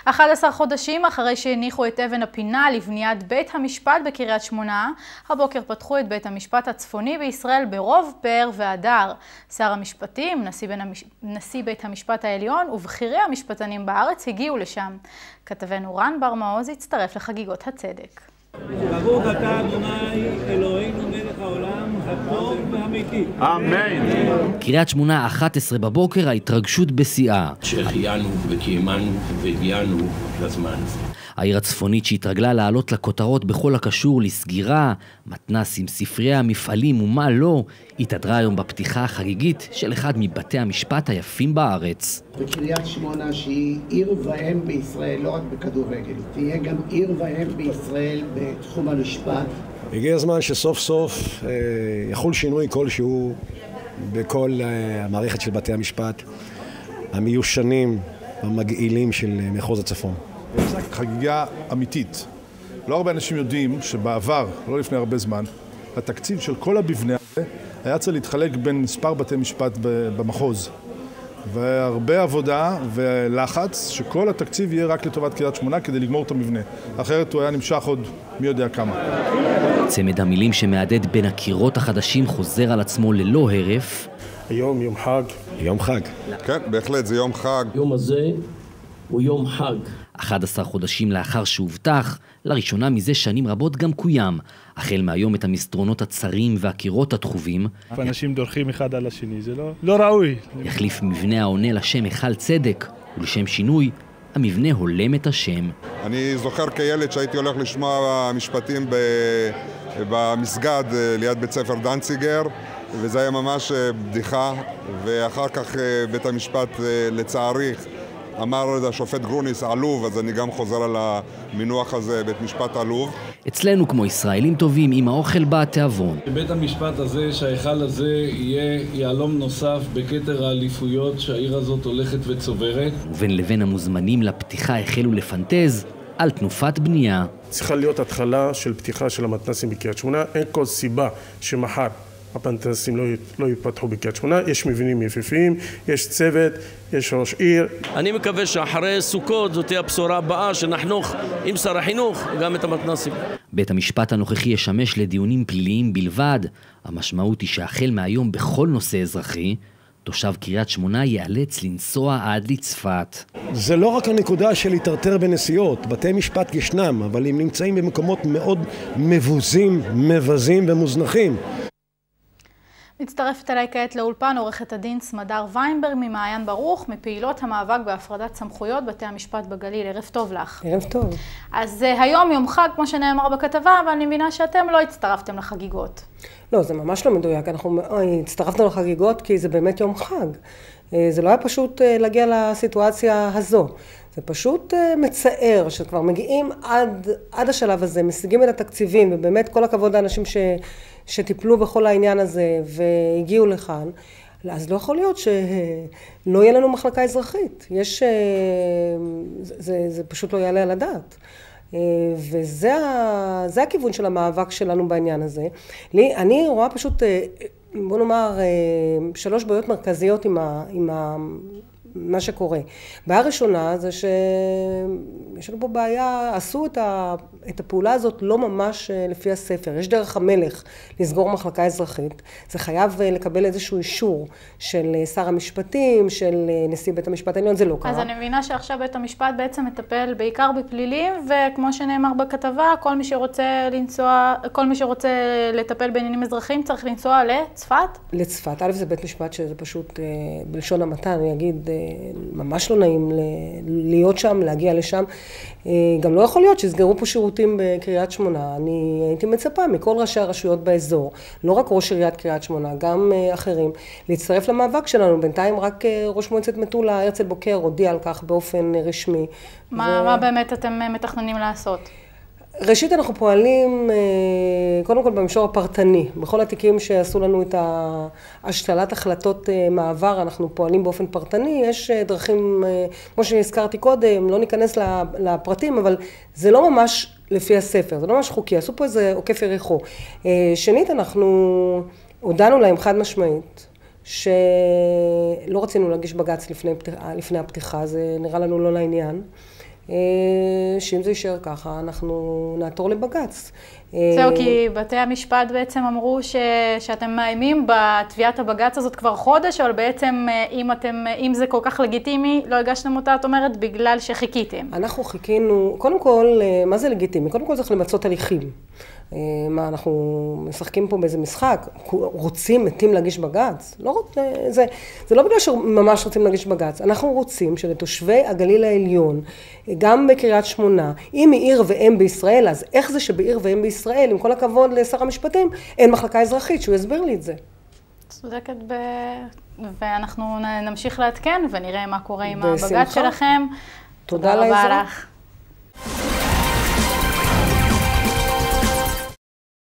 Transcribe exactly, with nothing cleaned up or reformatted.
אחד עשר חודשים אחרי שהניחו את אבן הפינה לבניית בית המשפט בקריית שמונה, הבוקר פתחו את בית המשפט הצפוני בישראל ברוב פאר והדר. שר המשפטים, נשיא, המש... נשיא בית המשפט העליון ובכירי המשפטנים בארץ הגיעו לשם. כתבנו רן בר מעוז הצטרף לחגיגות הצדק. ברוך אתה אדוני אלוהינו מלך העולם הטוב והאמיתי. אמן. קריית שמונה אחת עשרה בבוקר, ההתרגשות בשיאה. שהחיינו וקיימנו והגיענו לזמן הזה. העיר הצפונית שהתרגלה לעלות לכותרות בכל הקשור לסגירה, מתנסים, ספריה, מפעלים ומה לא, התהדרה היום בפתיחה החגיגית של אחד מבתי המשפט היפים בארץ. בקריית שמונה שהיא עיר ואם בישראל, לא רק בכדורגל, תהיה גם עיר ואם בישראל בתחום המשפט. הגיע הזמן שסוף סוף אה, יחול שינוי כלשהו בכל אה, המערכת של בתי המשפט, המיושנים, המגעילים של מחוז הצפון. חגיגה אמיתית. לא הרבה אנשים יודעים שבעבר, לא לפני הרבה זמן, התקציב של כל המבנה הזה היה צריך להתחלק בין מספר בתי משפט במחוז. והרבה עבודה ולחץ שכל התקציב יהיה רק לטובת קריית שמונה כדי לגמור את המבנה. אחרת הוא היה נמשך עוד מי יודע כמה. צמד המילים שמעדד בין הקירות החדשים חוזר על עצמו ללא הרף. היום יום חג. יום חג. כן, בהחלט זה יום חג. יום הזה הוא יום חג. אחד עשר חודשים לאחר שהובטח, לראשונה מזה שנים רבות גם קוים. החל מהיום את המסדרונות הצרים והקירות התחובים. אנשים דורכים אחד על השני, זה לא, לא ראוי. יחליף מבנה העונה לשם היכל צדק, ולשם שינוי, המבנה הולם את השם. אני זוכר כילד שהייתי הולך לשמוע משפטים במסגד ליד בית ספר דנציגר, וזה היה ממש בדיחה, ואחר כך בית המשפט לצערי אמר השופט גרוניס עלוב, אז אני גם חוזר על המינוח הזה, בית משפט עלוב. אצלנו כמו ישראלים טובים, עם האוכל בא התיאבון. בית המשפט הזה, שההיכל הזה יהיה יעלום נוסף בכתר האליפויות שהעיר הזאת הולכת וצוברת. ובין לבין המוזמנים לפתיחה החלו לפנטז על תנופת בנייה. צריכה להיות התחלה של פתיחה של המתנסים בקריית שמונה. אין כל סיבה שמחר הפנטסים לא, לא יפתחו בקריית שמונה. יש מבנים יפיפים, יש צוות, יש ראש עיר. אני מקווה שאחרי סוכות זאת תהיה הבשורה הבאה שנחנוך עם שר החינוך גם את המתנסים. בית המשפט הנוכחי ישמש לדיונים פליליים בלבד. המשמעות היא שהחל מהיום בכל נושא אזרחי, תושב קריית שמונה ייאלץ לנסוע עד לצפת. זה לא רק הנקודה של להתרטר בנסיעות, בתי משפט ישנם, אבל הם נמצאים במקומות מאוד מבוזים, מבזים ומוזנחים. מצטרפת אליי כעת לאולפן עורכת הדין סמדר ויינברג ממעיין ברוך, מפעילות המאבק בהפרדת סמכויות בתי המשפט בגליל. ערב טוב לך. ערב טוב. אז היום יום חג, כמו שנאמר בכתבה, אבל אני מבינה שאתם לא הצטרפתם לחגיגות. לא, זה ממש לא מדויק. אנחנו הצטרפנו לחגיגות כי זה באמת יום חג. זה לא היה פשוט להגיע לסיטואציה הזו. זה פשוט מצער שכבר מגיעים עד, עד השלב הזה, משיגים את התקציבים, ובאמת כל הכבוד לאנשים ש, שטיפלו בכל העניין הזה והגיעו לכאן, אז לא יכול להיות שלא יהיה לנו מחלקה אזרחית. יש, זה, זה, זה פשוט לא יעלה על הדעת. וזה זה הכיוון של המאבק שלנו בעניין הזה. לי, אני רואה פשוט, בוא נאמר, שלוש בעיות מרכזיות עם ה... עם ה מה שקורה. בעיה ראשונה זה שיש לנו פה בעיה, עשו את, ה, את הפעולה הזאת לא ממש לפי הספר. יש דרך המלך לסגור מחלקה אזרחית. זה חייב לקבל איזשהו אישור של שר המשפטים, של נשיא בית המשפט העליון, זה לא קרה. אז אני מבינה שעכשיו בית המשפט בעצם מטפל בעיקר בפלילים, וכמו שנאמר בכתבה, כל מי שרוצה לנסוע, כל מי שרוצה לטפל בעניינים אזרחיים צריך לנסוע לצפת? לצפת. א' זה בית משפט שזה פשוט בלשון המעטה, אני אגיד, ממש לא נעים להיות שם, להגיע לשם. גם לא יכול להיות שיסגרו פה שירותים בקריית שמונה. אני הייתי מצפה מכל ראשי הרשויות באזור, לא רק ראש עיריית קריית שמונה, גם אחרים, להצטרף למאבק שלנו. בינתיים רק ראש מועצת מטולה, הרצל בוקר, הודיע על כך באופן רשמי. מה, ו... מה באמת אתם מתכננים לעשות? ראשית, אנחנו פועלים קודם כל במישור הפרטני. בכל התיקים שעשו לנו את השתלת החלטות מעבר, אנחנו פועלים באופן פרטני. יש דרכים, כמו שהזכרתי קודם, לא ניכנס לפרטים, אבל זה לא ממש לפי הספר, זה לא ממש חוקי. עשו פה איזה עוקף יריחו. שנית, אנחנו הודענו להם חד משמעית, שלא רצינו להגיש בג"ץ לפני, לפני הפתיחה, זה נראה לנו לא לעניין. שאם זה יישאר ככה, אנחנו נעתור לבג"ץ. זהו, כי בתי המשפט בעצם אמרו ש... שאתם מאיימים בתביעת הבג"ץ הזאת כבר חודש, אבל בעצם אם, אתם, אם זה כל כך לגיטימי, לא הגשתם אותה, את אומרת, בגלל שחיכיתם. אנחנו חיכינו, קודם כל, מה זה לגיטימי? קודם כל צריך למצות הליכים. מה, אנחנו משחקים פה באיזה משחק? רוצים, מתים להגיש בג"ץ? לא רוצ... זה, זה לא בגלל שממש רוצים להגיש בג"ץ. אנחנו רוצים שלתושבי הגליל העליון, גם בקריית שמונה, אם היא עיר ואם בישראל, אז איך זה שבעיר ואם בישראל, עם כל הכבוד לשר המשפטים, אין מחלקה אזרחית, שהוא יסביר לי את זה. צודקת ב... ואנחנו נמשיך לעדכן ונראה מה קורה עם הבג"ץ שלכם. תודה רבה לך.